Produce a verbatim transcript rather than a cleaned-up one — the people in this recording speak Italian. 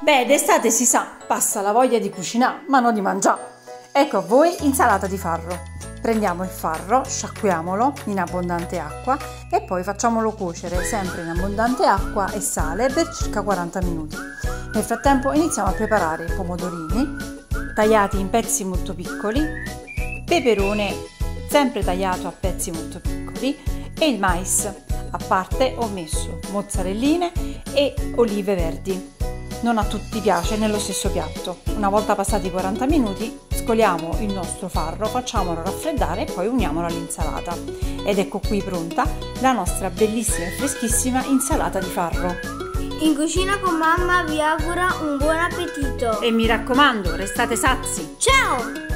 Beh, d'estate si sa, passa la voglia di cucinare, ma non di mangiare. Ecco a voi insalata di farro. Prendiamo il farro, sciacquiamolo in abbondante acqua e poi facciamolo cuocere sempre in abbondante acqua e sale per circa quaranta minuti. Nel frattempo iniziamo a preparare i pomodorini tagliati in pezzi molto piccoli, peperone sempre tagliato a pezzi molto piccoli e il mais. A parte ho messo mozzarelline e olive verdi. Non a tutti piace nello stesso piatto. Una volta passati quaranta minuti scoliamo il nostro farro, facciamolo raffreddare e poi uniamolo all'insalata. Ed ecco qui pronta la nostra bellissima e freschissima insalata di farro. In cucina con mamma vi augura un buon appetito. E mi raccomando, restate sazi! Ciao!